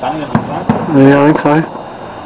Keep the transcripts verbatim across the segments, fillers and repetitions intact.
Sunny, I think so. Yeah, I think so.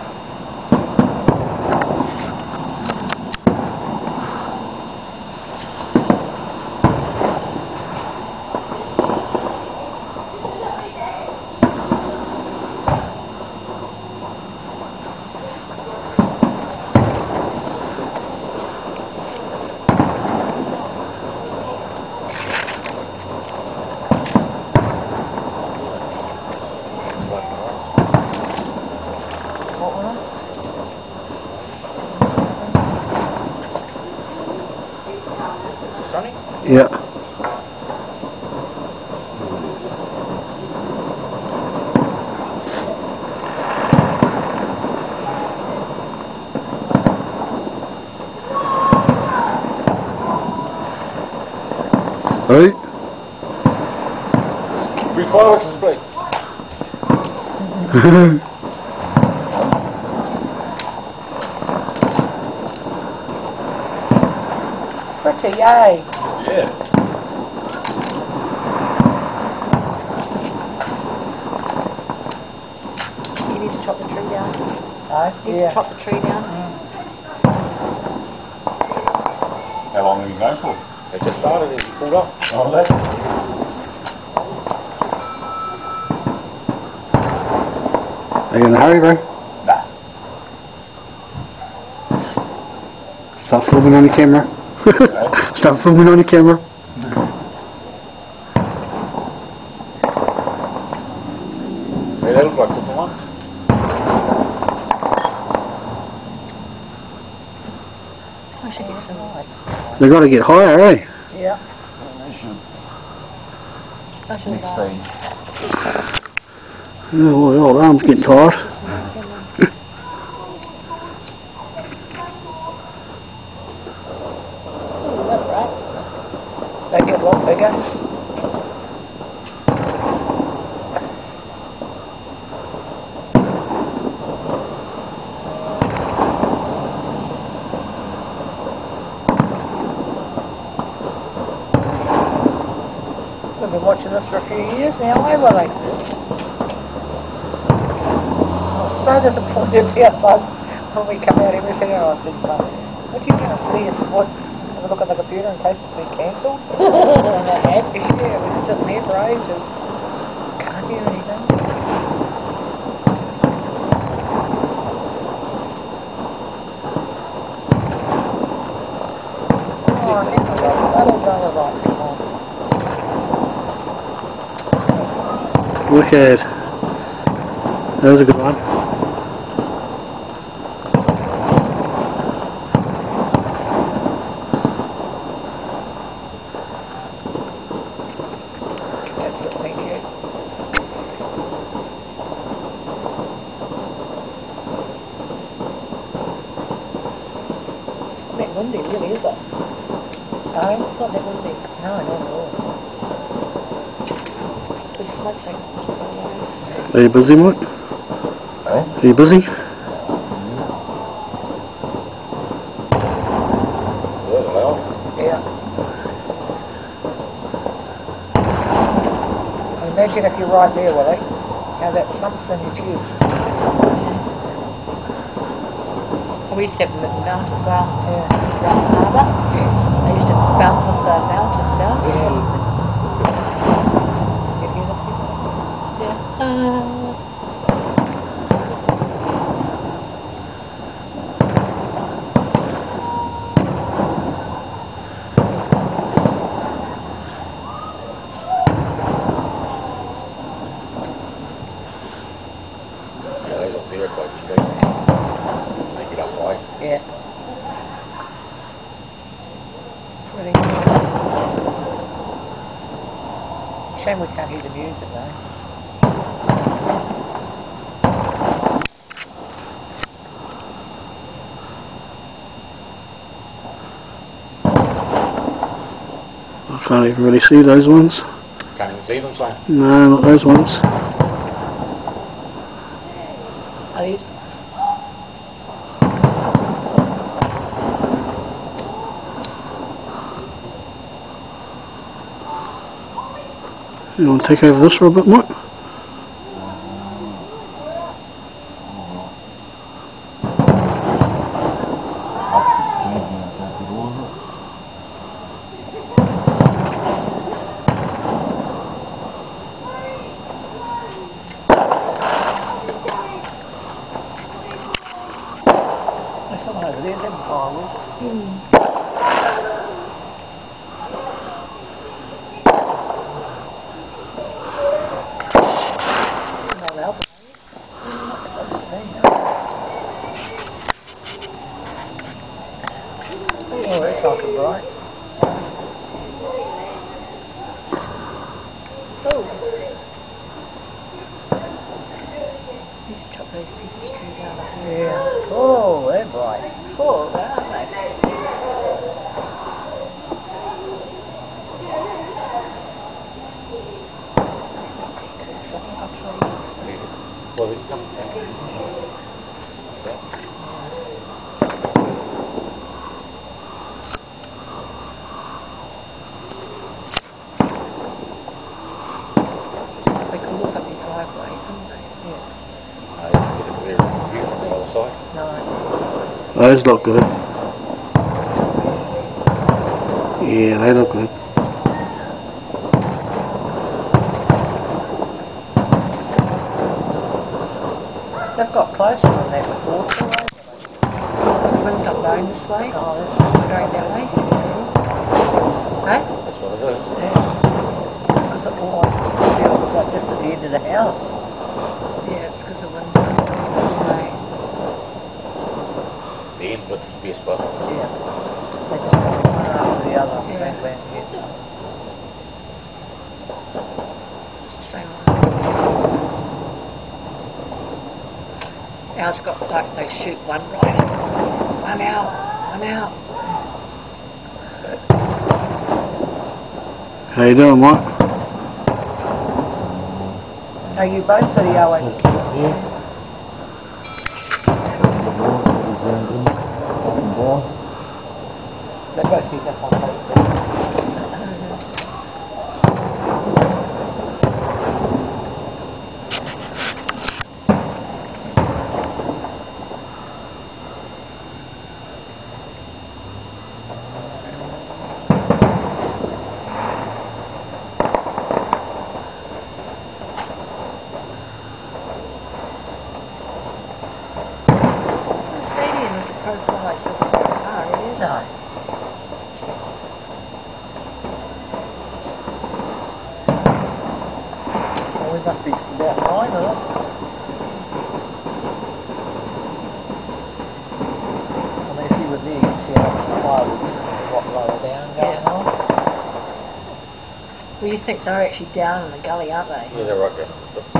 Sunny? Yeah. Right. Three fireworks display. Pretty, yay. Yeah. You need to chop the tree down. Aye? You need Yeah. to chop the tree down. How long have you been going for? It just started as you pulled up. Oh, that's Are you in a hurry, bro? Nah. Stop filming on your camera. Stop filming on your camera. Yeah, they look like different ones. I should get some lights. They got to get higher, eh? Yeah. They should. I should Next have stage. Oh, well, your arm's getting tired. They get a lot bigger. We've been watching this for a few years now, haven't we? So disappointed about us when we come out everything else. It's like, what you can't see is what. Have a look at the computer in case it's been cancelled. And it had this year, it was sitting there for ages. Can't hear anything. Oh, I never got that'll go the right come on. Wicked. That was a good one. That's it, thank you. It's not that windy, really, is it? No, it's not that windy. No, not at all. the smoke signal. Are you busy, Mike? Eh? Are you busy? Yeah, well. Yeah. Imagine if you're right there, Willie, how that thumps in your chest. We used to have them at the mount as well, Yeah. around the harbour. Yeah. They used to bounce off the mountain down. Yeah. You hear the people? Yeah. Uh, Yeah, those up there are quite steep. They get up high. Yeah. Pretty shame we can't hear the music though. I can't even really see those ones. Can't even see them, so. No, not those ones. are these? You want to take over this for a bit, Mike? Oh. You should chop those peach trees down. Yeah. Oh, they're bright. Cool, aren't they? Well, it comes down. They can look up your driveway, can't they? Yeah. Uh, you can get a clear view from the other side. No. Those look good. Yeah, they look good. They've got closer than that before, too, haven't they? The one's not going this way. Oh, this It's going that way. Hey? That's what it is. Yeah. Because it always feels like just at the end of the house. Yeah, it's because the wind's going this way. The end width's the best part. Yeah. They just put one after the other. Yeah. Bang, bang, yeah. Same one. Ours got like they shoot one right in. I'm out. I'm out. How you doing, Mike? Are you both videoing? Yeah. Let's go see that on Facebook. Stadium with the profile like this. Ah, it is. No. Well, we must be about nine, or I mean, if you were there, you'd see how the firewood's a lot lower down going Yeah. on. Well, you think they're actually down in the gully, aren't they? Yeah, they're right there.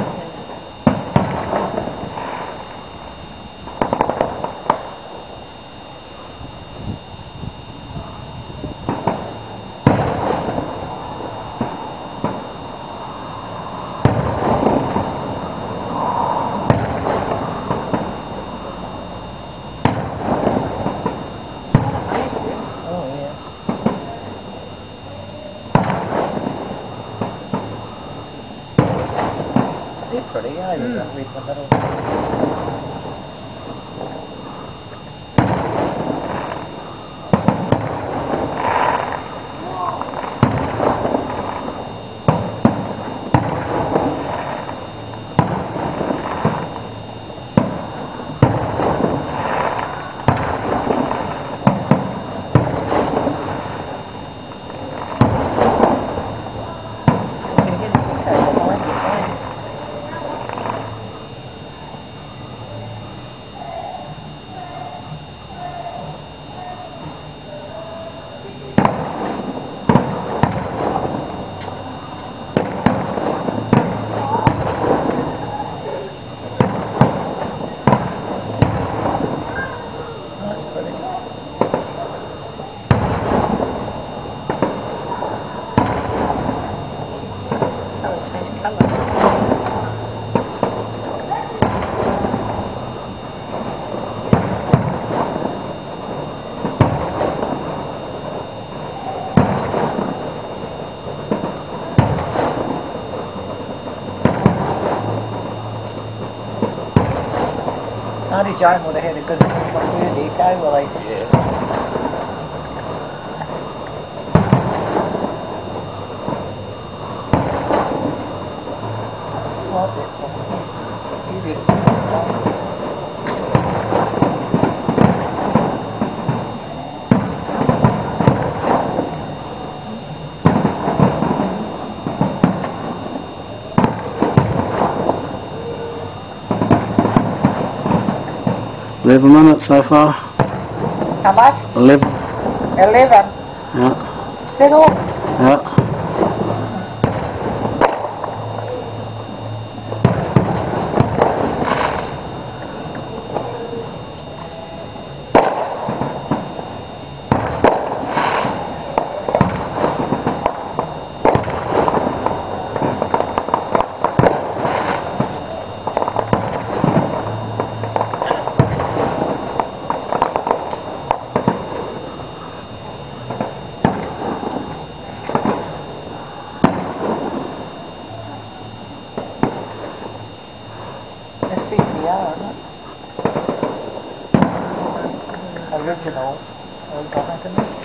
Oh, yeah. They're pretty, eh? They've got red in the middle. Can you get a picture behind you, eh? That's pretty. Oh, it's changed colour. Auntie Jane would have had a good birthday, okay, will he? Yeah. Like that song. You did it. Eleven minutes so far. How much? Eleven. Eleven. Yeah. Settle. Yeah. original. Oh, you got that in there?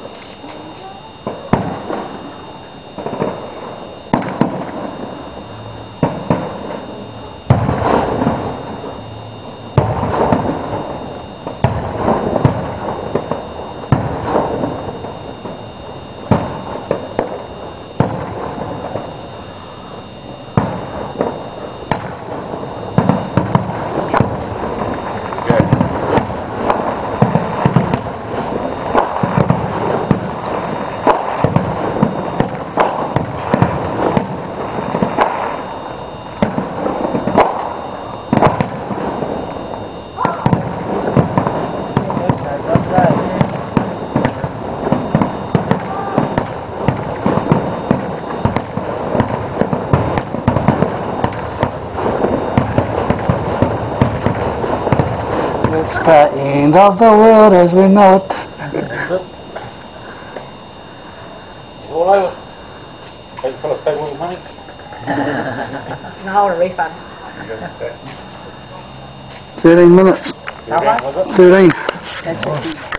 It's the end of the world as we know it. That's it. It's all over. Take for a pay all your money. No, I want a refund. Thirteen minutes. How much? Thirteen.